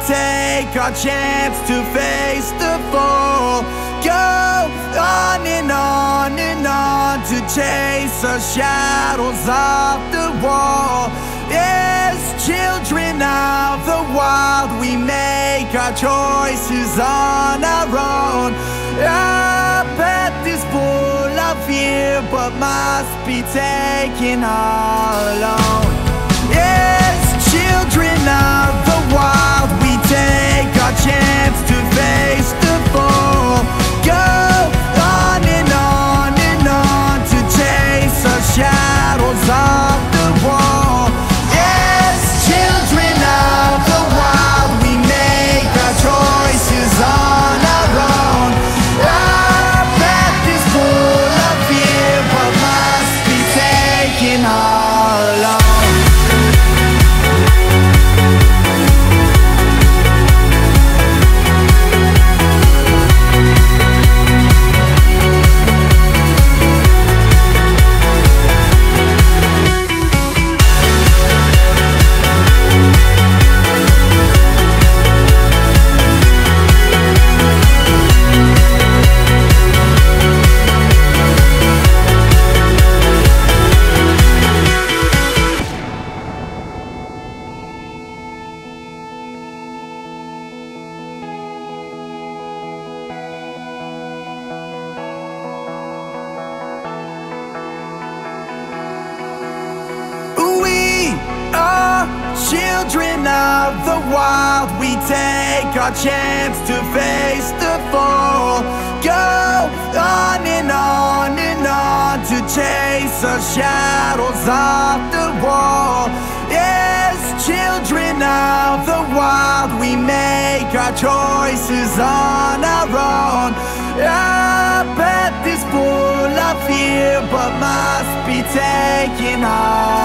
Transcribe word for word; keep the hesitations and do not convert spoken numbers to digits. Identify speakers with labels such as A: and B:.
A: take our chance to face the fall. Go on and on and on to chase the shadows off the wall. As children of the wild, we make our choices on our own. Our path is full of fear, but must be taken all alone. As children of the wild, we take our chance to face the fall. Go on and on and on to chase the shadows of the wall. As children of the wild, we make our choices on our own. Our path is full of fear, but must be taken all alone. Children of the wild, we take our chance to face the fall. Go on and on and on to chase the shadows off the wall. As children of the wild, we make our choices on our own. Our path is full of fear, but must be taken on.